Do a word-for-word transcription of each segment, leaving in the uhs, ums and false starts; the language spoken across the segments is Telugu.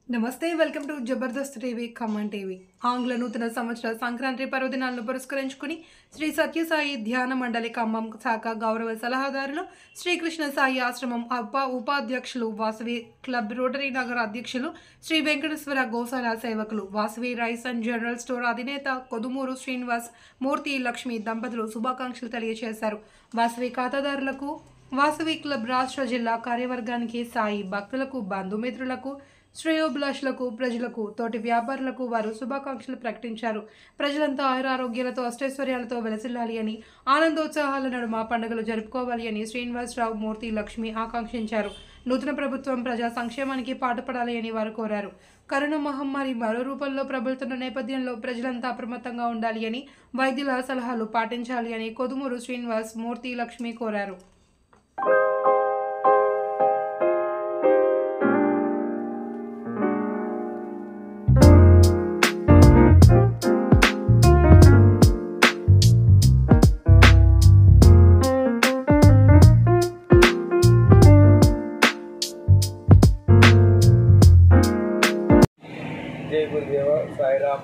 నమస్తే welcome to Jabardasth TV Khammam TV ఆంగ్ల నూతన సంవత్సర సంక్రాంతి పర్వదినాలను పురస్కరించుకుని శ్రీ సత్యసాయి ధ్యాన మండలి ఖమ్మం శాఖ గౌరవ సలహాదారులు శ్రీకృష్ణ సాయి ఆశ్రమం ఉప ఉపాధ్యక్షులు వాసవి క్లబ్ రోటరీ నగర్ అధ్యక్షులు శ్రీ వెంకటేశ్వర గోశాల సేవకులు Vasavi rice and general store అధినేత కొదుమూరు శ్రీనివాస్ మూర్తి లక్ష్మి దంపతులు శుభాకాంక్షలు తెలియజేశారు. వాసవి ఖాతాదారులకు వాసవి క్లబ్ రాష్ట్ర జిల్లా కార్యవర్గానికి సాయి భక్తులకు బంధుమిత్రులకు శ్రేయోభిలాషులకు ప్రజలకు తోటి వ్యాపారులకు వారు శుభాకాంక్షలు ప్రకటించారు. ప్రజలంతా ఆయురారోగ్యాలతో అష్టైశ్వర్యాలతో వెలసిల్లాలి అని ఆనందోత్సాహాల నడుమ పండుగలు జరుపుకోవాలి అని శ్రీనివాసరావు మూర్తి లక్ష్మి ఆకాంక్షించారు. నూతన ప్రభుత్వం ప్రజా సంక్షేమానికి పాటుపడాలి అని వారు కోరారు. కరోనా మహమ్మారి మరో రూపంలో ప్రబలుతున్న నేపథ్యంలో ప్రజలంతా అప్రమత్తంగా ఉండాలి అని వైద్యుల సలహాలు పాటించాలి అని కొదుమూరు శ్రీనివాస్ మూర్తి లక్ష్మి కోరారు. जय गुरुदेव साईराम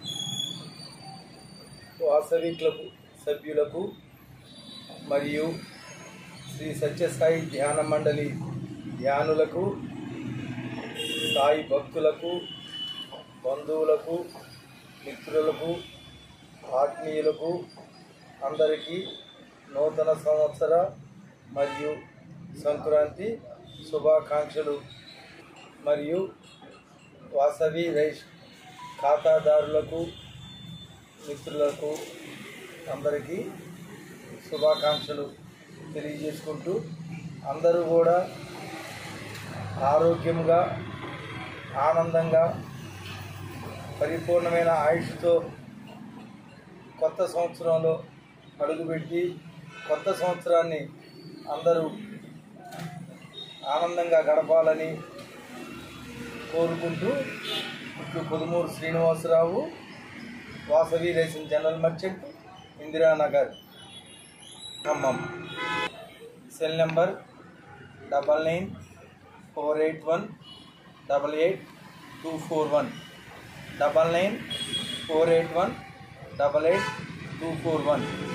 वासवी क्लब सभ्युలకు మరియు శ్రీ సత్యసాయి ధ్యాన మండలి ధ్యానులకు సాయి భక్తులకు బంధువులకు మిత్రులకు ఆత్మీయులకు అందరికీ నూతన సంవత్సర మరియు సంక్రాంతి శుభాకాంక్షలు. మరియు వాసవి రైస్ ఖాతాదారులకు మిత్రులకు అందరికీ శుభాకాంక్షలు తెలియజేసుకుంటూ అందరూ కూడా ఆరోగ్యంగా ఆనందంగా పరిపూర్ణమైన ఆయుష్తో కొత్త సంవత్సరంలో అడుగుపెట్టి కొత్త సంవత్సరాన్ని అందరూ ఆనందంగా గడపాలని కోరుకుంటూ ఇట్లు Kodumuru Srinivasarao Vasavi rice and general merchant Indiranagar Khammam. Cell number double nine four eight one double eight two four one double nine four eight one double eight two four one.